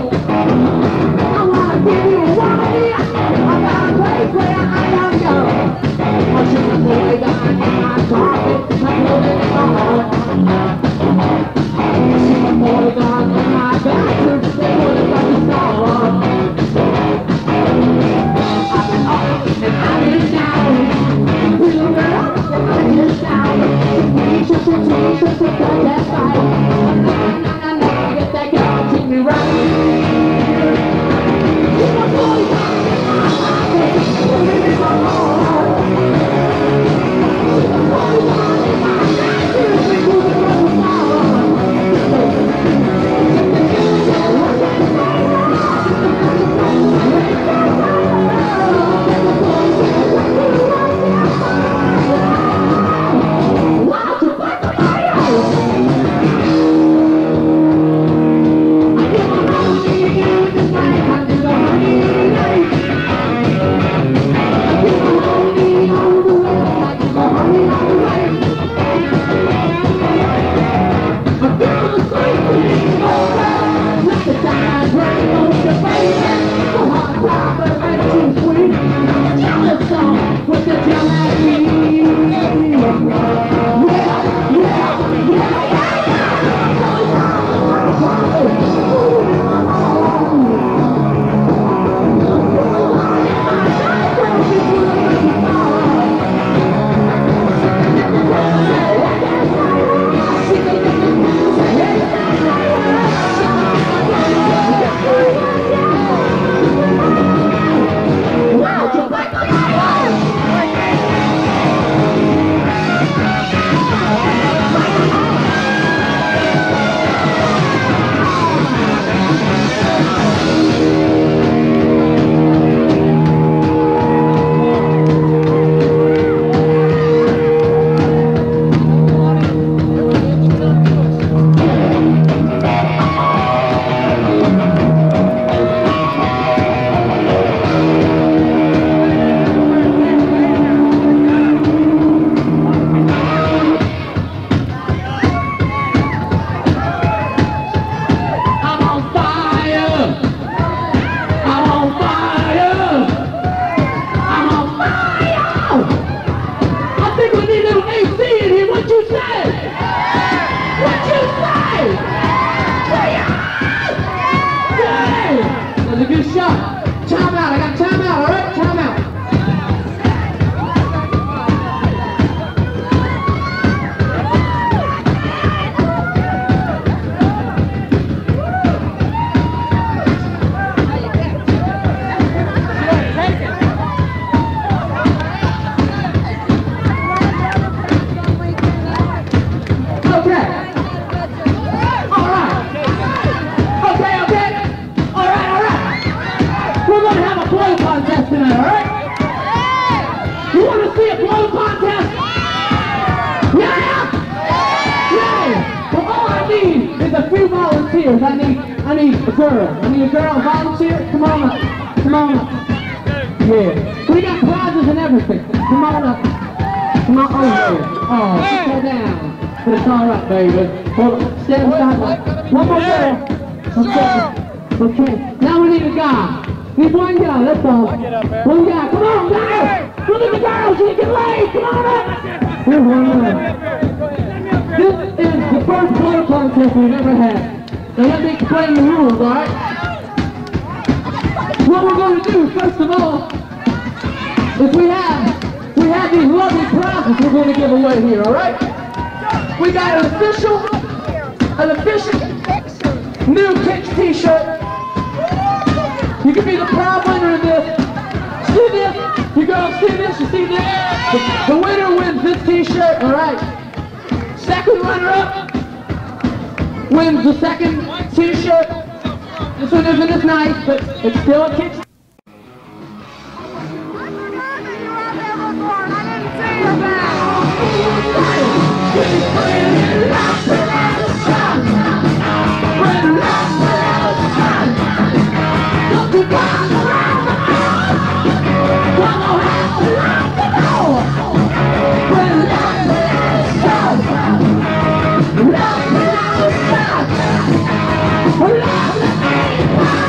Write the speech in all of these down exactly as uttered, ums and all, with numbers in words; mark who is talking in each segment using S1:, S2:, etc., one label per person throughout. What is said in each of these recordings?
S1: volunteers. I need, I need a girl. I need a girl volunteer. Come on up. Come on up. Yeah. We got prizes and everything. Come on up. Come on over here. Oh, just go down. But it's all right, baby. Hold on. Stand aside. One more girl. Okay. Okay. Now we need a guy. Need one guy. That's all. One guy. Come on, guys. Look at the girls. You can lay. Come on up. Here's one more. This is the first blow contest we've ever had. Now let me explain the rules, alright? What we're going to do, first of all, is we have, we have these lovely prizes we're going to give away here, alright? We got an official, an official new Kicks t-shirt. You can be the proud winner of this. See this? You girls see this? You see this? The, the winner wins this t-shirt, alright? Second runner-up wins the second t-shirt. This one isn't as nice, but it's still a Kicks. Love, love, love, love.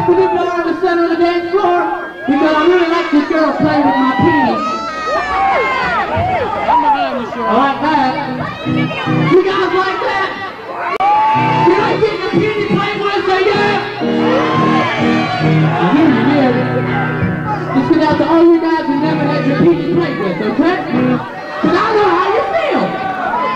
S1: for this bar in the center of the dance floor because I really like this girl playing with my penis. I like that. You guys like that? You like getting your penis played with? Say yeah. I hear you did. Just get out to all you guys who never had your penis played with, okay? Because I know how you feel.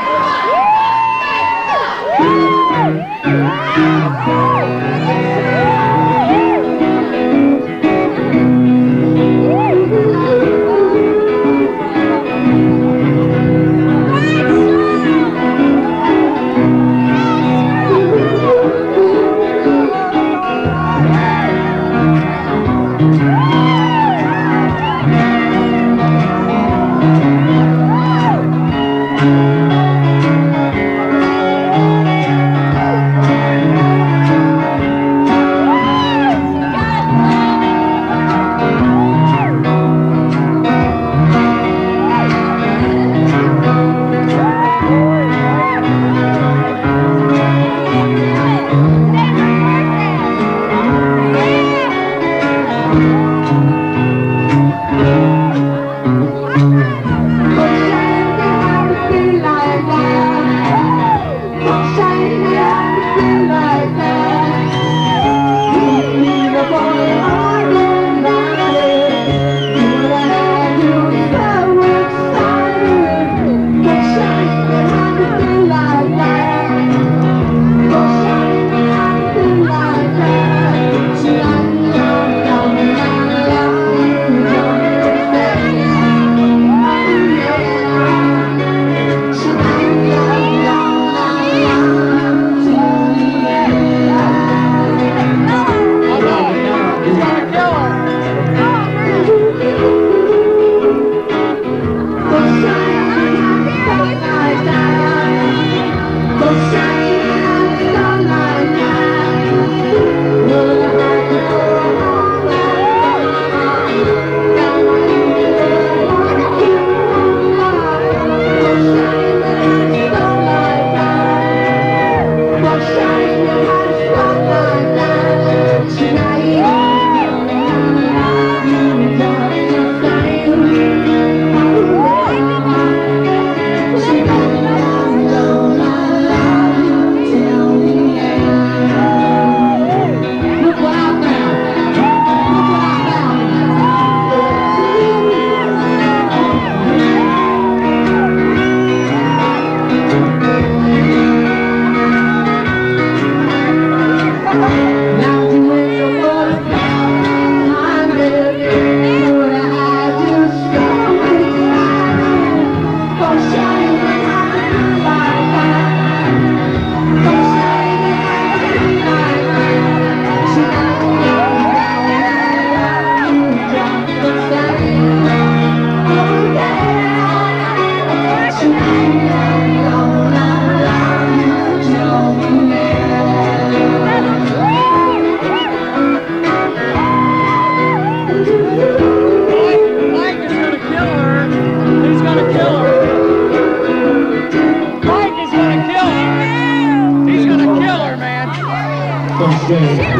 S2: I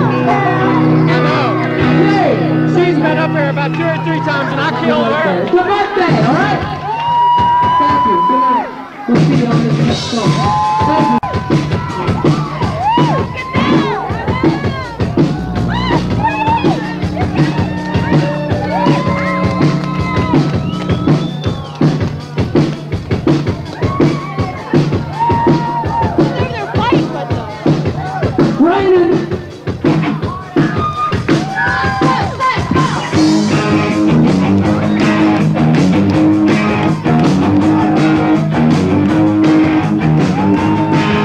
S2: know. She's been up here about two or three times and I killed her.
S1: It's your birthday, all right? Thank you. Good night. We'll see you on this next song. Thank you.
S3: Thank you.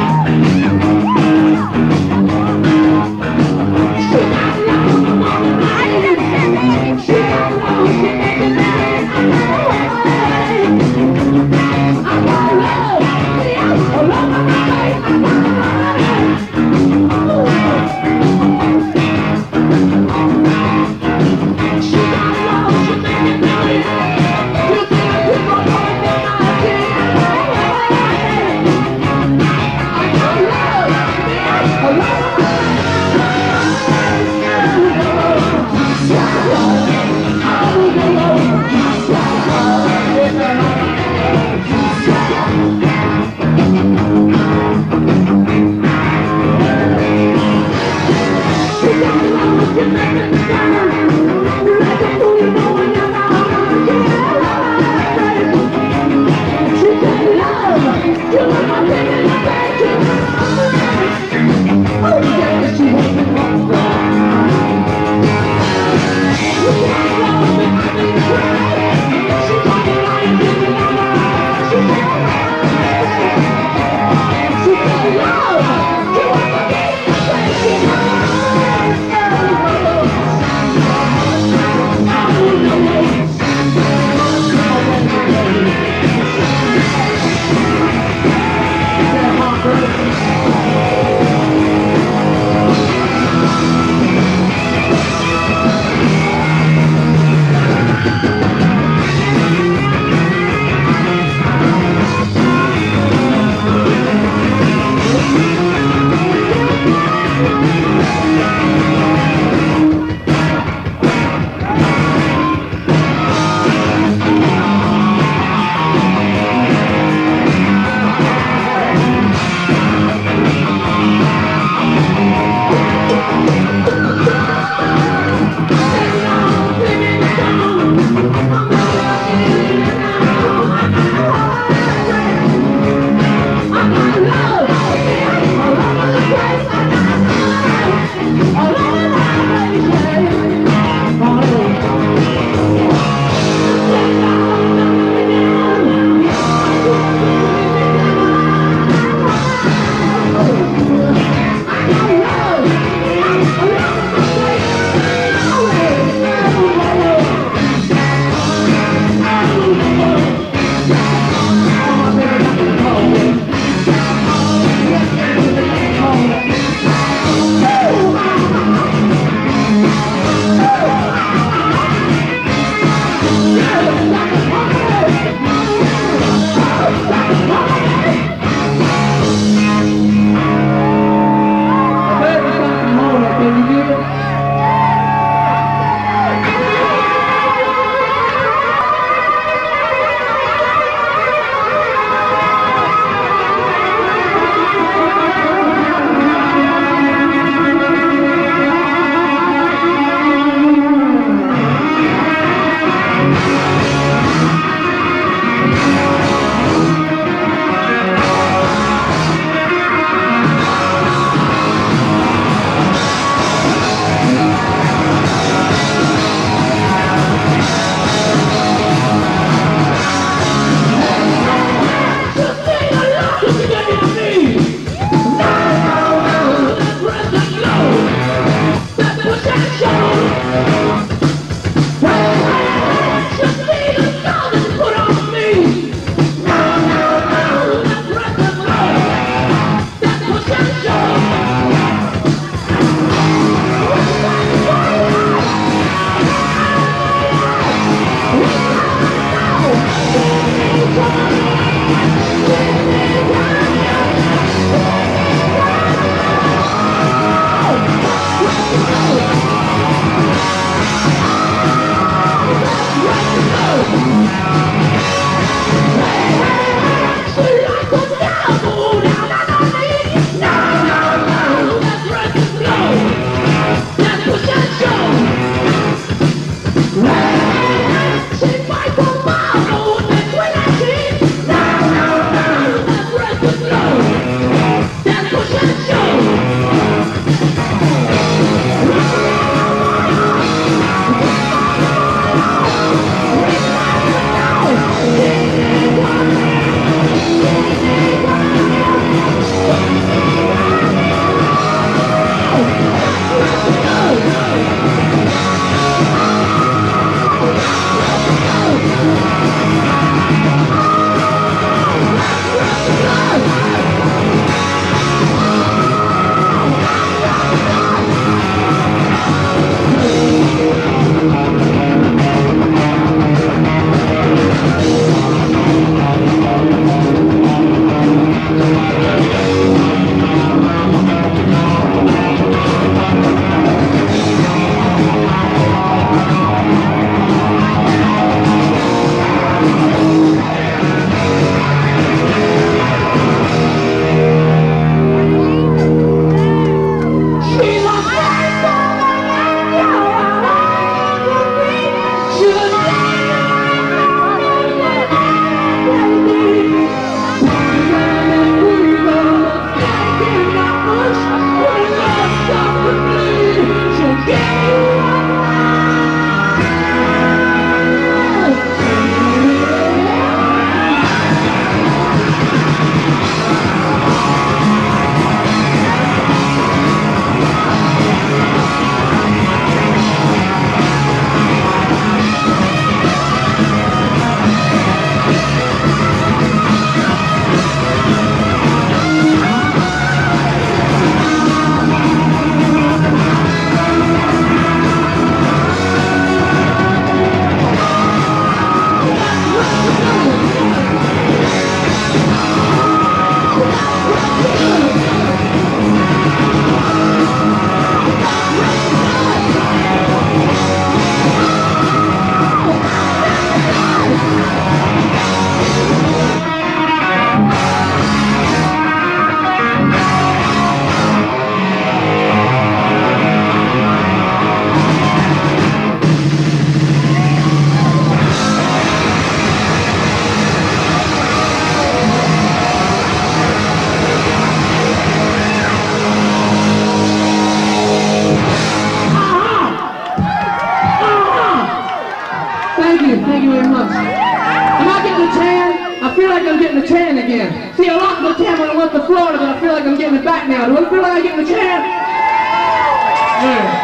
S1: chance. See, I lost my chance when I went to Florida, but I feel like I'm getting it back now. Do I feel like I'm getting the chance? Yeah.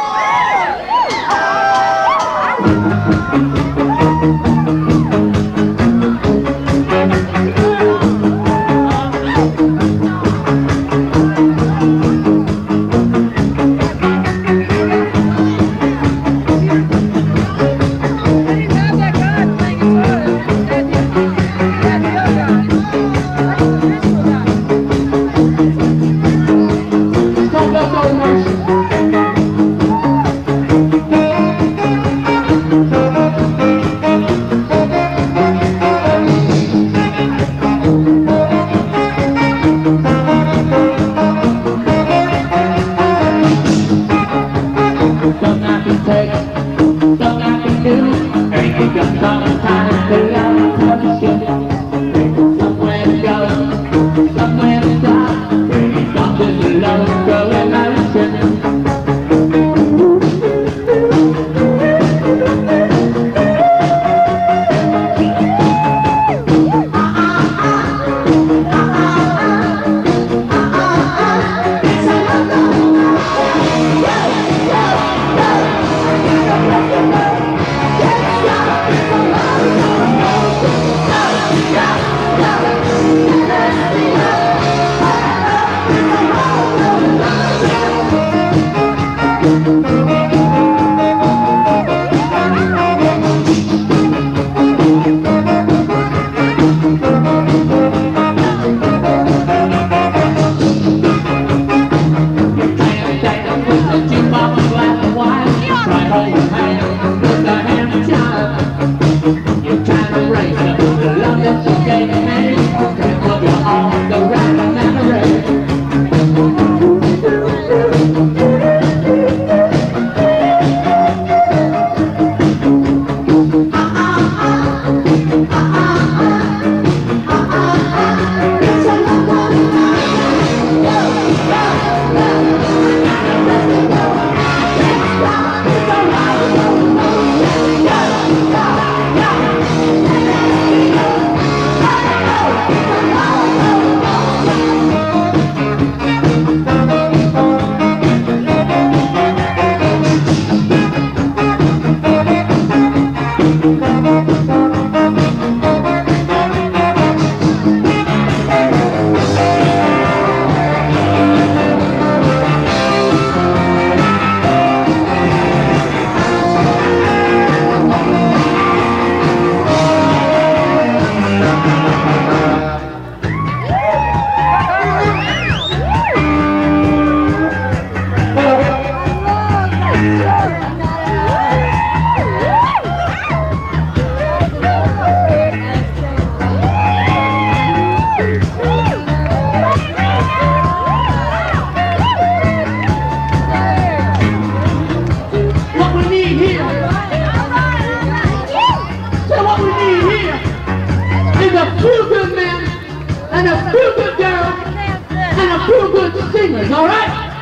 S1: All right?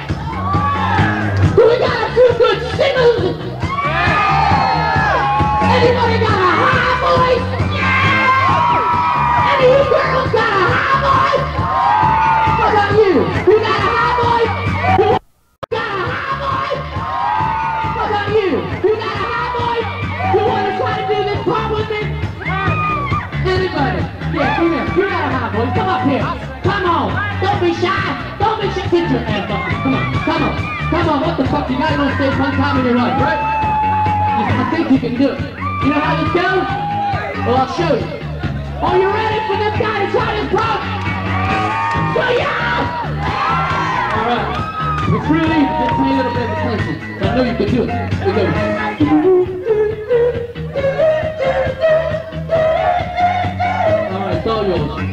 S1: Do we got a few good singers? Anybody got a high voice? Any of you girls got a high voice? How about you? You got a high voice? You got a high voice? How about you? You got a high voice? You want to try to do this part with me? Anybody? Yeah, come here. You got a high voice. Come up here. Come on. Don't be shy. Don't be shy. Get your ass up. Come on. Come on. Come on. What the fuck? You gotta go stage one time in your life, right? I think you can do it. You know how this goes? Well, I'll show you. Are you ready for this guy to try this part? So yeah! Alright. It's really easy. Just pay a little bit of attention. I know you can do it. Here we go. Alright, it's all yours.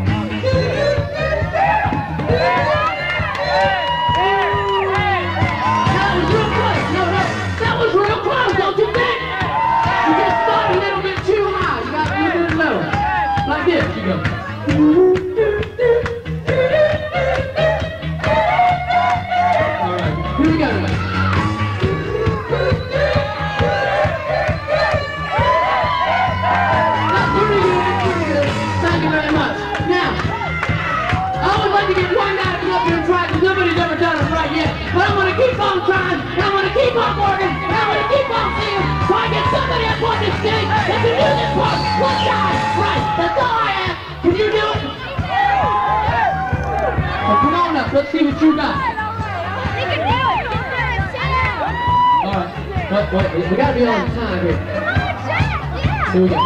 S1: Like this, you go. Alright, here we go. on this stage that can do this part. One time. Right. That's all I ask. Can you do it? Well, come on up. Let's see what you got.
S3: You can do it.
S1: All right. Wait, wait. We gotta be on time here. Here we go.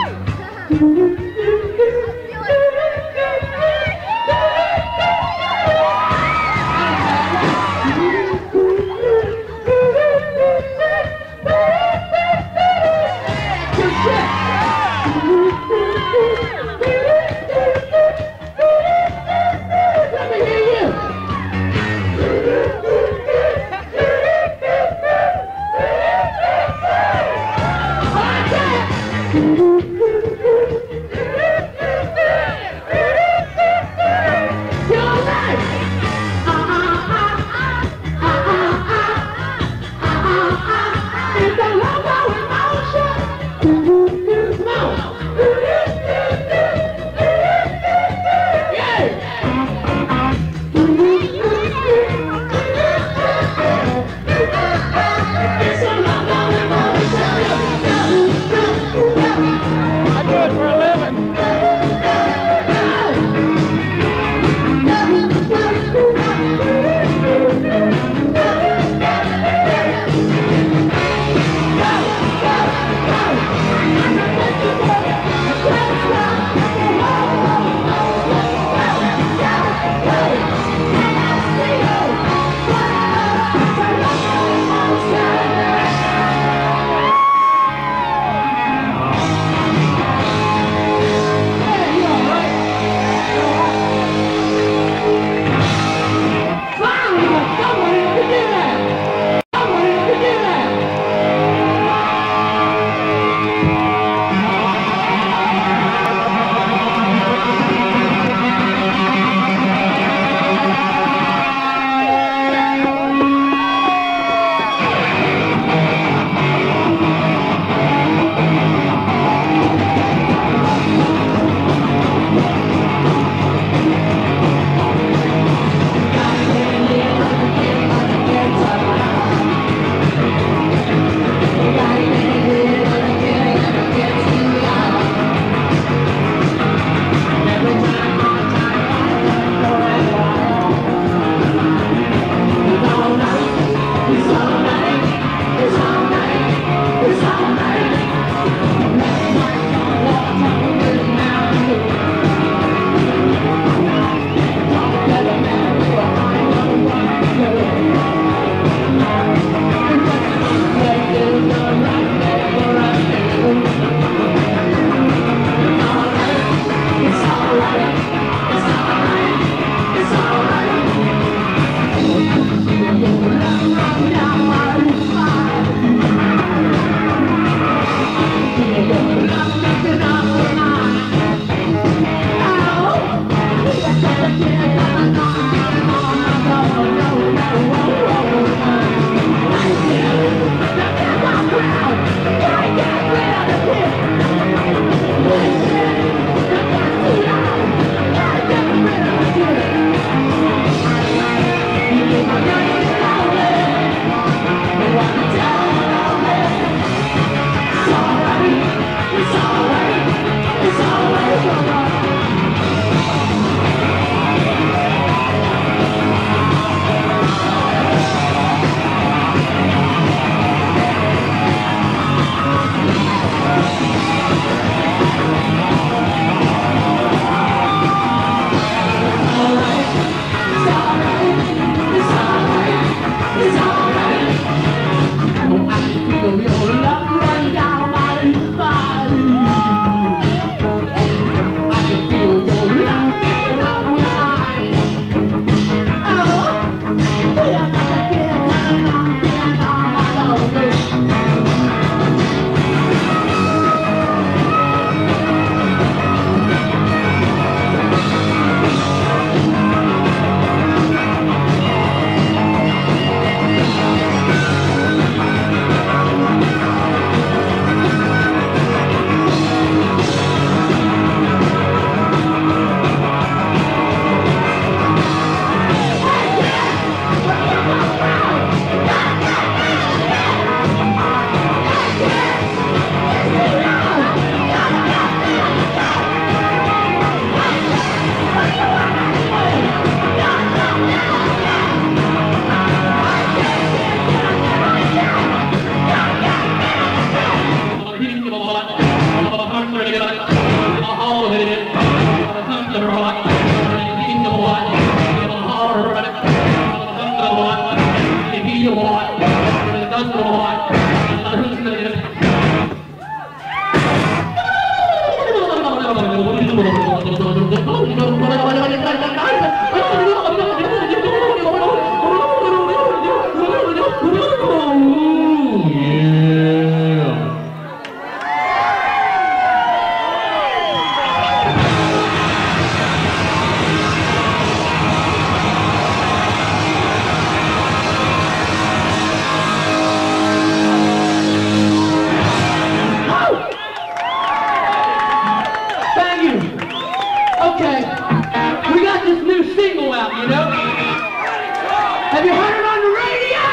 S1: about, you know? Have you heard it on the radio?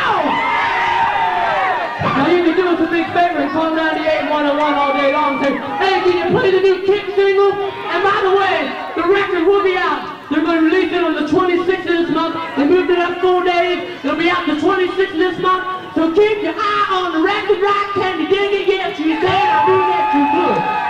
S1: Now you can do us a big favor and call ninety-eight one oh one all day long and say, hey, can you play the new Kick single? And by the way, the record will be out. They're going to release it on the twenty-sixth of this month. They moved it up four days. It'll be out the twenty-sixth of this month. So keep your eye on the record, right? Can you dig it? Yes, you can. I do get you good.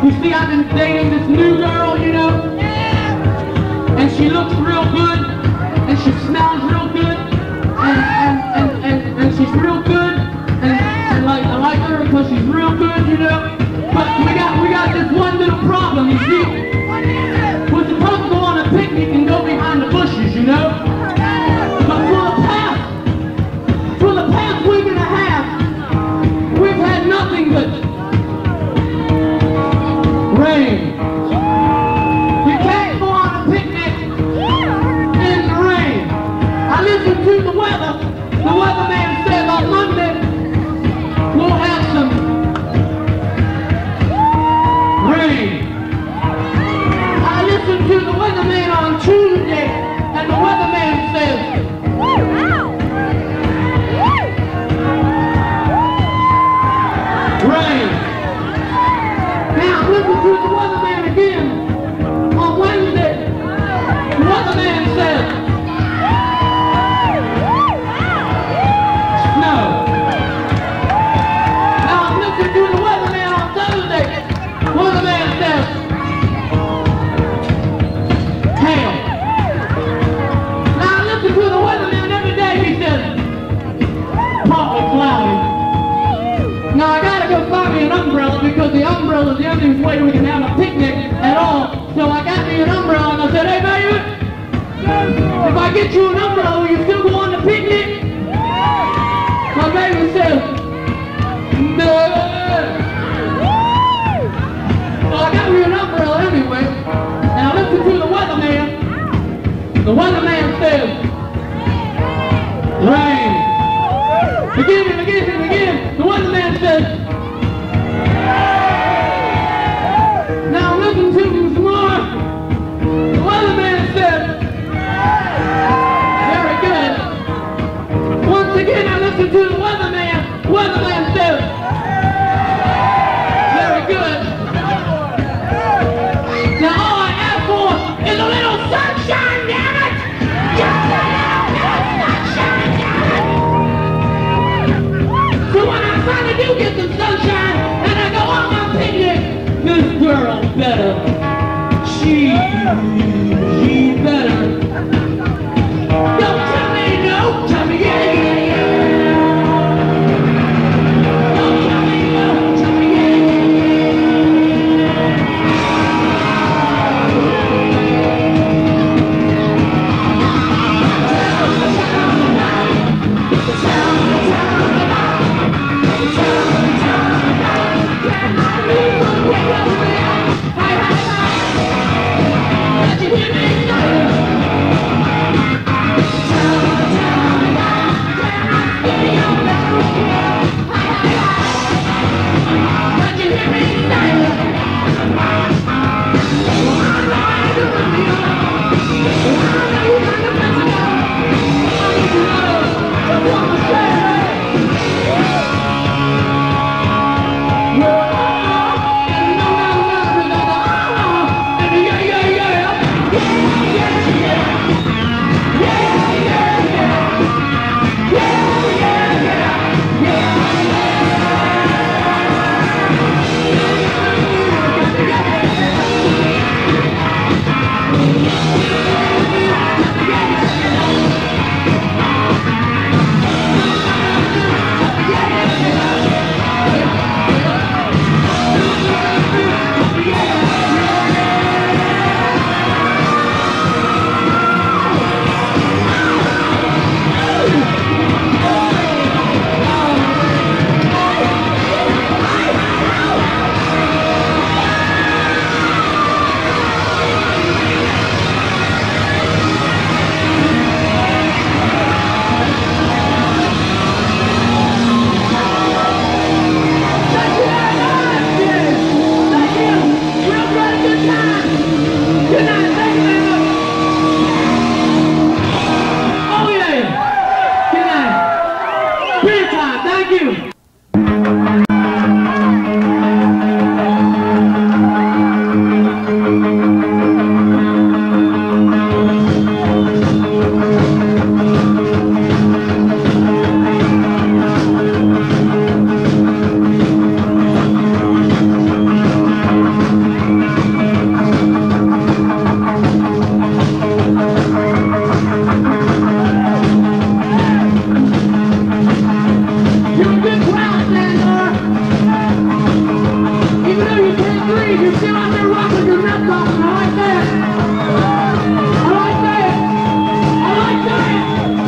S1: You see, I've been dating this new girl, you know, and she looks real good, and she smells real good, and and and and, and she's real good, and, and like I like her because she's real good, you know. But we got we got this one little problem, you see. We're supposed to go on a picnic and go behind the bushes, you know. But for the past for the past week and a half, we've had nothing but rain. We can't go on a picnic in the rain. I listened to the weather. The weatherman said on Monday we'll have some rain. I listened to the weatherman on Tuesday, and the weatherman says rain. Now listen to the weatherman again. On Wednesday, the weatherman says snow. Now listen to the weatherman on Thursday. The weatherman says hail. Now listen to the weatherman every day. He says partly cloudy. Now I gotta go find me an umbrella because the umbrella is the only way we can have a picnic at all. So I got me an umbrella and I said, hey baby, if I get you an umbrella, will you still go on the picnic? My baby says, no. So I got me an umbrella anyway. Now listen to the weatherman. The weatherman says, rain. Again and again and again, the weatherman says, now listen to me some more. The weatherman says, very good. Once again, I listen to the weatherman. The weatherman says, very good. Now all I ask for is a little sunshine, damn it! Just a little bit of sunshine, damn it! So when I finally do get some sunshine and I go on my picnic, this girl better. She, she better. Don't tell me no, tell me yeah, yeah, yeah. Don't tell me no, tell me yeah, yeah, Did you hear me? Steve, you're still out there rocking your nuts off. I like that. I like that. I like that.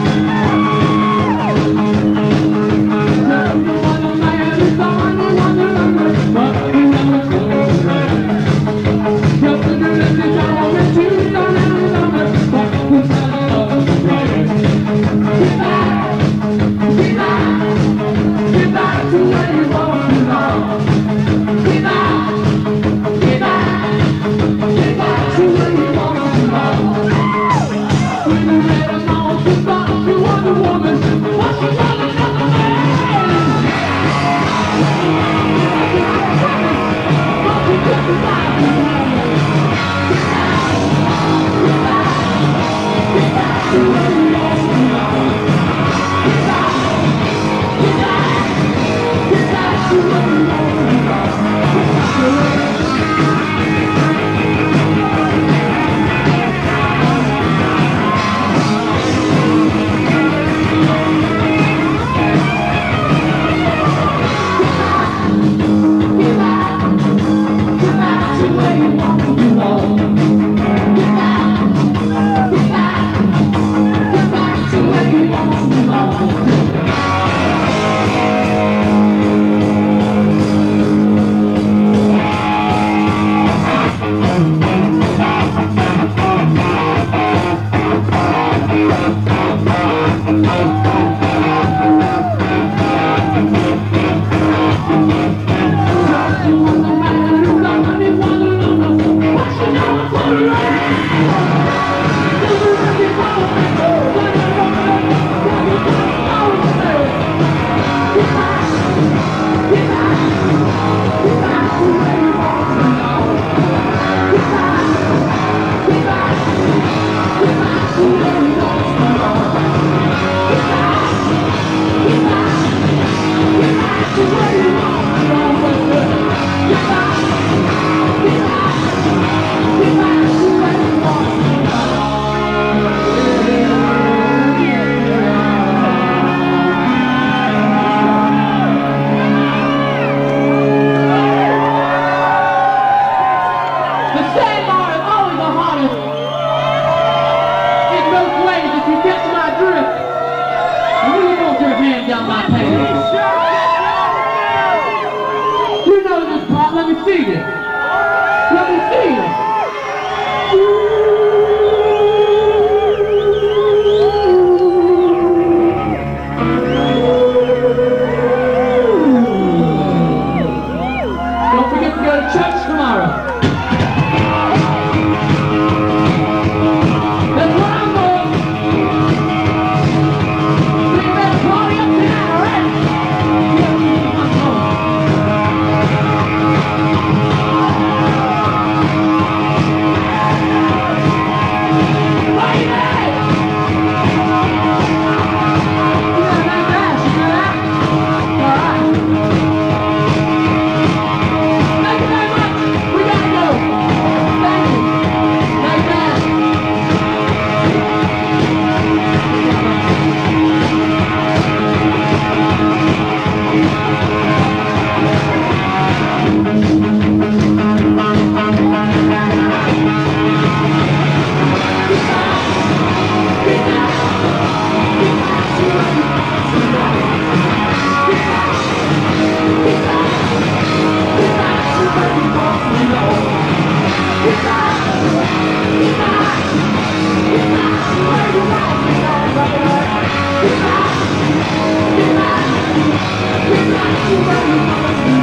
S1: Down my pants. You know this part, let me see this. Let me see this. Don't forget to go to church tomorrow. That's where I'm going. We better party up tonight, alright? We're